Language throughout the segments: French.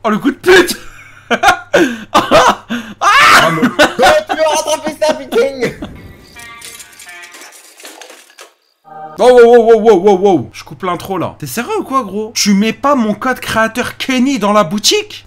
Oh, le coup de pute. Ah, mais... tu veux rattraper ça, putain. Oh, wow, wow, wow, wow, wow, wow. Je coupe l'intro là. T'es sérieux ou quoi, gros? Tu mets pas mon code créateur Kenny dans la boutique?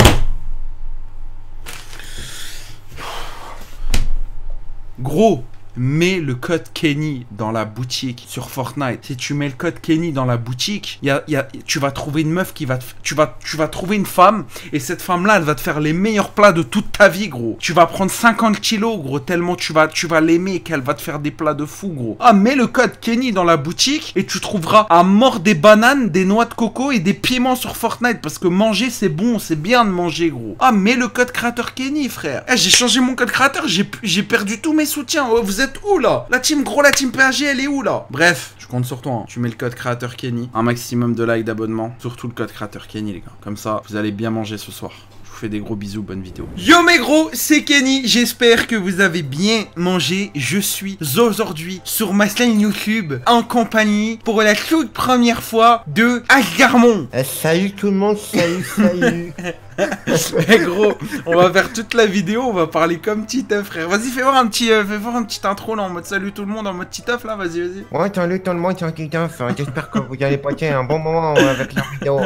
Gros, mets le code Kenny dans la boutique sur Fortnite. Si tu mets le code Kenny dans la boutique, tu vas trouver une meuf qui va tu vas trouver une femme, et cette femme-là, elle va te faire les meilleurs plats de toute ta vie, gros. Tu vas prendre 50 kilos, gros, tellement tu vas l'aimer et qu'elle va te faire des plats de fou, gros. Ah, mets le code Kenny dans la boutique et tu trouveras à mort des bananes, des noix de coco et des piments sur Fortnite, parce que manger, c'est bon, c'est bien de manger, gros. Ah, mets le code créateur Kenny, frère. Eh, j'ai changé mon code créateur, j'ai perdu tous mes soutiens. Oh, vous êtes où là? La team gros, la team PAG, elle est où là? Bref, je compte sur toi, hein. Tu mets le code créateur Kenny, un maximum de likes, d'abonnements, surtout le code créateur Kenny, les gars. Comme ça, vous allez bien manger ce soir. Je vous fais des gros bisous, bonne vidéo. Yo mes gros, c'est Kenny, j'espère que vous avez bien mangé. Je suis aujourd'hui sur ma chaîne YouTube en compagnie pour la toute première fois de Asgarmon. Salut tout le monde, salut. Eh gros, on va faire toute la vidéo, on va parler comme Titeuf, frère. Vas-y, fais voir un petit intro là, en mode salut tout le monde, en mode Titeuf là, vas-y. Ouais, salut tout le monde, c'est Titeuf. J'espère que vous allez passer un bon moment avec la vidéo.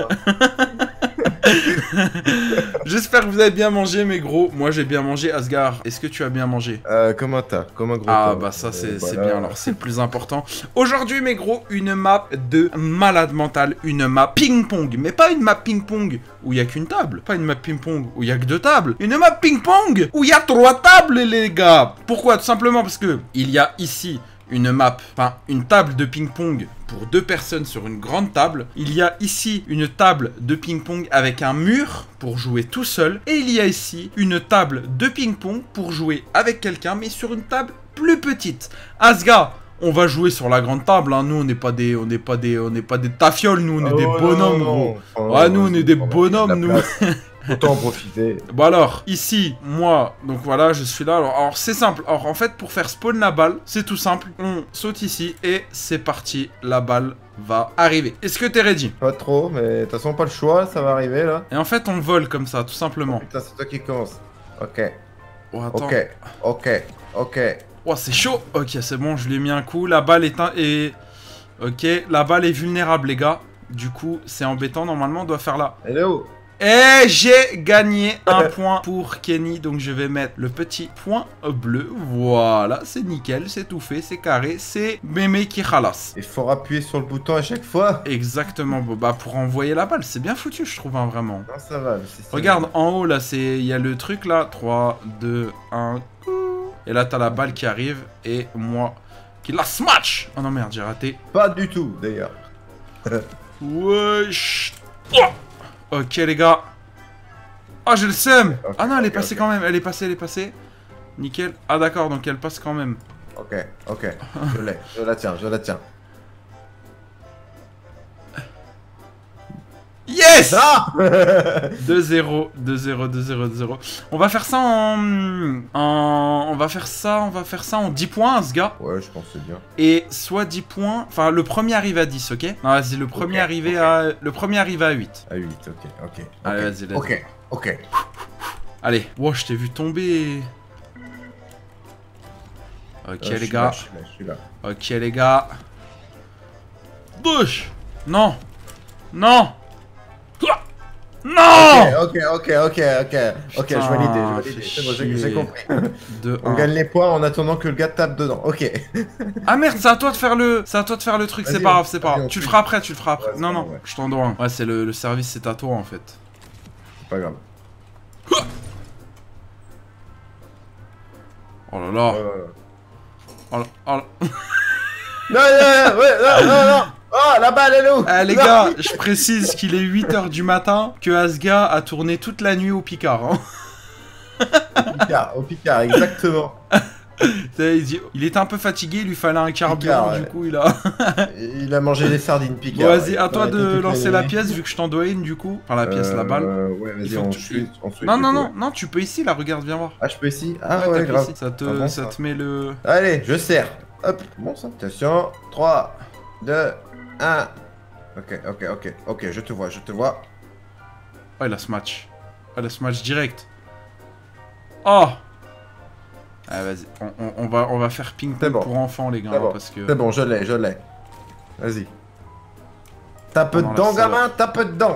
J'espère que vous avez bien mangé, mes gros. Moi, j'ai bien mangé. Asgard, est-ce que tu as bien mangé? Comment t'as? Comment gros? Ah, bah ça, c'est voilà. bien, alors c'est le plus important. Aujourd'hui, mes gros, une map de malade mental, une map ping-pong. Mais pas une map ping-pong où il y a qu'une table. Pas une map ping-pong où il y a que 2 tables. Une map ping-pong où il y a 3 tables, les gars. Pourquoi? Tout simplement parce que il y a ici une map, enfin une table de ping-pong pour 2 personnes sur une grande table. Il y a ici une table de ping-pong avec un mur pour jouer tout seul. Et il y a ici une table de ping-pong pour jouer avec quelqu'un, mais sur une table plus petite. Asga, on va jouer sur la grande table, hein. Nous on n'est pas des tafioles, nous on est des bonhommes, gros. Ouais, nous on est des bonhommes, nous. Autant en profiter. Bon alors, ici, moi, donc voilà, je suis là. Alors c'est simple. Alors en fait, pour faire spawn la balle, c'est tout simple. On saute ici et c'est parti. La balle va arriver. Est-ce que t'es ready? Pas trop, mais de toute façon, pas le choix, ça va arriver là. Et en fait, on vole comme ça, tout simplement. Putain, c'est toi qui commence. Ok. Oh, attends. Ok. Oh, c'est chaud. Ok, c'est bon, je lui ai mis un coup. La balle est... Ok, la balle est vulnérable, les gars. Du coup, c'est embêtant. Normalement, on doit faire là. Elle est où? Et j'ai gagné un point pour Kenny, donc je vais mettre le petit point bleu. Voilà, c'est nickel, c'est tout fait, c'est carré, c'est mémé qui ralasse. Il faut appuyer sur le bouton à chaque fois. Exactement, bah pour envoyer la balle, c'est bien foutu, je trouve, hein, vraiment. Non, ça va. Regarde, en haut, là, il y a le truc, là, 3, 2, 1, et là, t'as la balle qui arrive, et moi, qui la smash. Oh non, merde, j'ai raté. Pas du tout, d'ailleurs. Wesh. Oh. Ok les gars. Ah, j'ai le seum. Okay, ah non, elle est passée quand même. Elle est passée. Nickel. Ah d'accord, donc elle passe quand même. Ok. Je l'ai. Je la tiens. Yes. Ah 2-0. On va faire ça on va faire ça en 10 points, ce gars. Ouais, je pense que c'est bien. Et soit 10 points. Enfin, le premier arrive à 10, ok? Non, vas-y, le premier arrive à 8. À 8, ok. Allez, vas-y. Ok. Allez. Wow, je t'ai vu tomber. Ok, les gars. Je suis là. Ok, les gars. Bouche. Non. Ok, je valide. C'est bon, j'ai compris. On gagne les points en attendant que le gars tape dedans. Ok. Ah merde, c'est à toi de faire le truc, c'est pas grave, Tu le feras après. Ouais, non, ouais. je t'en dois un. Ouais, c'est le service, c'est à toi en fait. C'est pas grave. Oh là là. Oh là. Non. Oh, la balle, elle est où? Les gars, je précise qu'il est 8h du matin, que Asga a tourné toute la nuit au Picard. Hein. Au Picard, exactement. Il était un peu fatigué, il lui fallait un carburant, du coup il a... il a mangé des sardines Picard. Bon, vas-y, à toi de lancer la pièce, vu que je t'en dois une, du coup. Enfin, la pièce, la balle. Ouais, vas-y, on suit. Non, tu peux ici, là, regarde, viens voir. Ah, je peux ici? Ah ouais, grave. Ici. Ça te met le... Allez, je serre. Hop, bon ça. Attention, 3, 2, 1. Ok, je te vois. Oh, il a ce match. Allez, ce match direct. Oh. Ah, vas-y, on va faire ping-pong pour enfants, les gars, parce que... C'est bon, je l'ai. Vas-y. Tape dedans, gamin, tape dedans.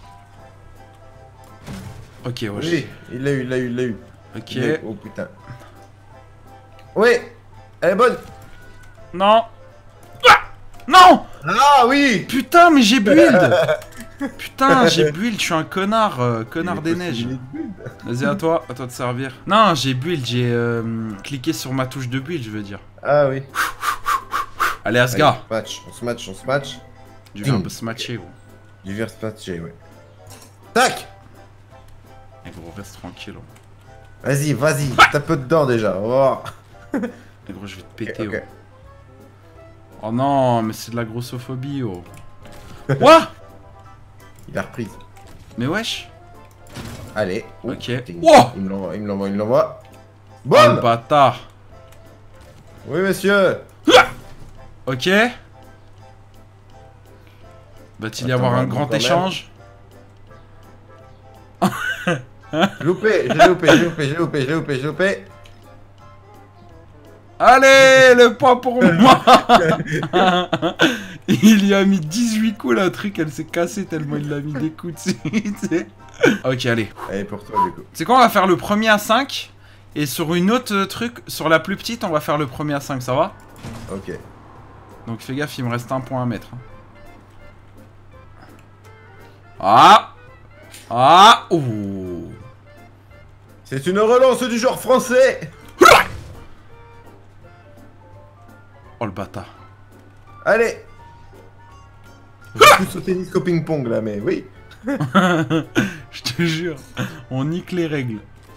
Ok, ouais. Oui, il l'a eu. Ok. Oh putain. Oui, elle est bonne. Non. Ah non. Ah oui. Putain, mais j'ai build. Putain, j'ai build, je suis un connard, connard des neiges. Vas-y, à toi de servir. Non, j'ai build, j'ai cliqué sur ma touche de build, je veux dire. Ah oui. Allez, Asgard. On se match. Du verbe se matcher, gros. Du verbe se matcher, ouais. Tac. Et gros, reste tranquille. Vas-y, tape dedans déjà. Oh. Et gros, je vais te péter, okay. Oh non, mais c'est de la grossophobie, oh. What? Il a reprise. Mais wesh. Allez. Ok. Wow. Il me l'envoie. Bon. Oh, le bâtard. Oui, monsieur. Ok. Va-t-il y avoir un grand échange? J'ai loupé. Allez, le point pour moi. Il y a mis 18 coups, la truc, elle s'est cassée tellement il l'a mis des coups dessus. Ok, allez. Allez, pour toi, du coup. C'est quoi, on va faire le premier à 5. Et sur une autre truc, sur la plus petite, on va faire le premier à 5, ça va? Ok. Donc fais gaffe, il me reste un point à mettre. Ah ouh. C'est une relance du genre français. Oh le bâtard. Allez. Je vais plus au tennis qu'au ping-pong là, mais oui. Je te jure, on nique les règles.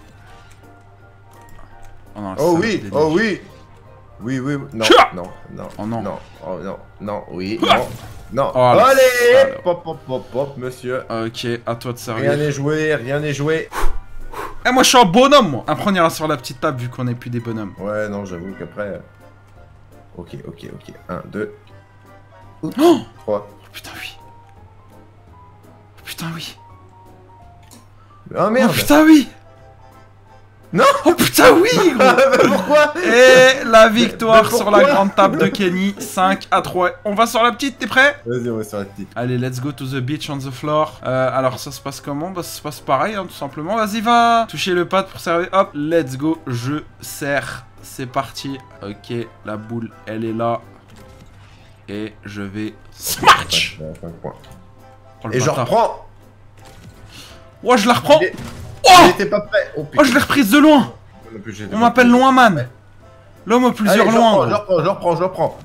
Oh, non, oui. Oui. Non. Oh non. Non, oui. Non. Oh, allez. Pop, monsieur. Ok, à toi de servir. Rien n'est joué. Eh, moi je suis un bonhomme, moi. Après, on ira sur la petite table vu qu'on est plus des bonhommes. Ouais, non, j'avoue qu'après. Ok. 1, 2. Oh 3. Oh putain, oui. Oh putain, oui. Oh merde. Oh putain, oui. Non. Oh putain, oui, gros. Pourquoi? Et la victoire sur la grande table de Kenny, 5-3. On va sur la petite, t'es prêt? Vas-y, on va sur la petite. Allez, let's go to the beach on the floor. Alors, ça se passe comment? Bah, ça se passe pareil, hein, tout simplement. Vas-y, va toucher le pad pour servir. Hop, let's go, je sers. C'est parti. Ok, la boule, elle est là. Et je vais smash. Oh, et je reprends. Ouais, je la reprends. Oh, j'étais pas prêt. Oh, je l'ai reprise de loin. On m'appelle Loin Man. L'homme aux plusieurs loin. Je reprends.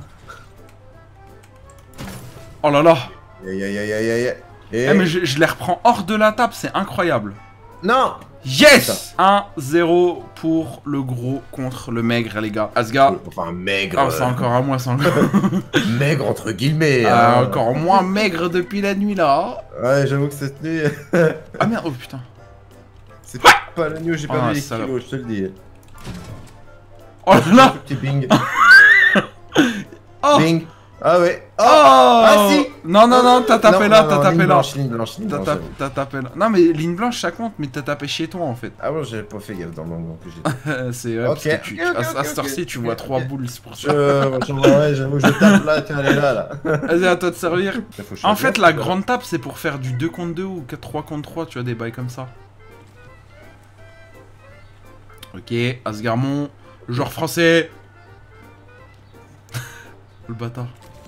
Oh là là. Aïe. Eh, mais je les reprends hors de la table, c'est incroyable. Non. Yes. 1-0 pour le gros contre le maigre, les gars. Asgard. Enfin, maigre. Ah, c'est encore à moi, c'est encore... Maigre entre guillemets. Encore moins maigre depuis la nuit, là. Ouais, j'avoue que cette nuit... Ah merde, oh putain. C'est pas la nuit où j'ai perdu les kilos, je te le dis. Oh là là. Petit bing. Oh. Bing. Ah ouais. Oh. Ah si. Non, t'as tapé là, t'as tapé là. Ligne blanche. T'as tapé là. Non, mais ligne blanche, ça compte, mais t'as tapé chez toi, en fait. Ah bon, j'avais pas fait gaffe dans le moment que j'ai. C'est vrai, parce que à cette heure-ci, tu vois 3 boules, c'est pour ça. Ouais, j'avoue, je tape là, tiens, elle est là. Vas-y, à toi de servir. En fait, la grande tape, c'est pour faire du 2 contre 2 ou 3 contre 3, tu vois, des bails comme ça. Ok, Asgarmon, le joueur français. Le bâtard.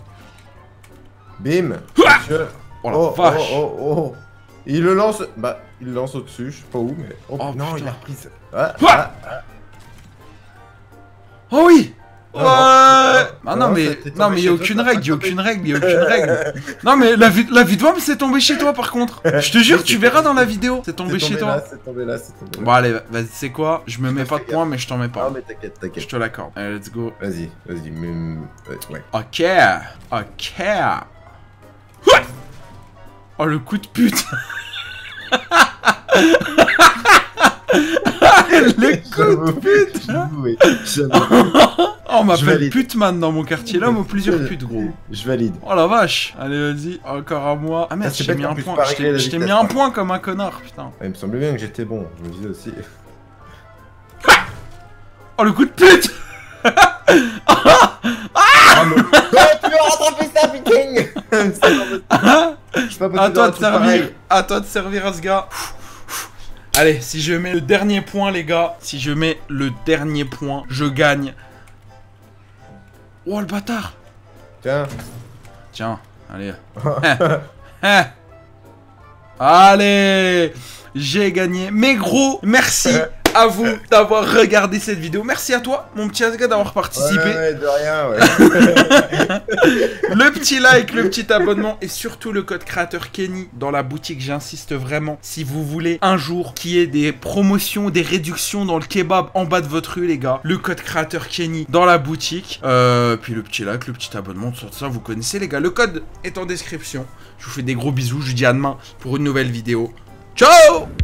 Bim. Oh la vache. Oh. Il le lance. Bah, il le lance au-dessus, je sais pas où, mais. Oh non, il a reprise. Oh oui. Ouais. Ah non mais y a aucune règle, Non mais la vie de WAM c'est tombé chez toi par contre. Je te jure, tu verras dans la vidéo, c'est tombé chez toi. C'est tombé là. Bon allez, vas-y, c'est quoi? Je me mets pas de points mais je t'en mets pas. Ah mais t'inquiète. Je te l'accorde. Allez, let's go. Vas-y. Ouais. Ok. Oh le coup de pute. Le coup de pute. on m'appelle Putman dans mon quartier, l'homme aux plusieurs putes, gros. Je valide. Oh la vache. Allez, vas-y, encore à moi. Ah merde, je t'ai mis un point. Je t'ai mis un point comme un connard, putain. Il me semblait bien que j'étais bon, je me disais aussi. Oh, le coup de pute. Tu veux rattraper ça, Viking. À toi de servir à ce gars. Allez, si je mets le dernier point, les gars, si je mets le dernier point, je gagne. Oh, le bâtard. Tiens, allez. Allez, j'ai gagné. Mais gros, merci à vous d'avoir regardé cette vidéo. Merci à toi, mon petit Asga, d'avoir participé. Ouais, de rien, ouais. Le petit like, le petit abonnement et surtout le code créateur Kenny dans la boutique. J'insiste vraiment. Si vous voulez un jour qu'il y ait des promotions, des réductions dans le kebab en bas de votre rue, les gars, le code créateur Kenny dans la boutique. Puis le petit like, le petit abonnement, tout ça, vous connaissez, les gars. Le code est en description. Je vous fais des gros bisous. Je vous dis à demain pour une nouvelle vidéo. Ciao!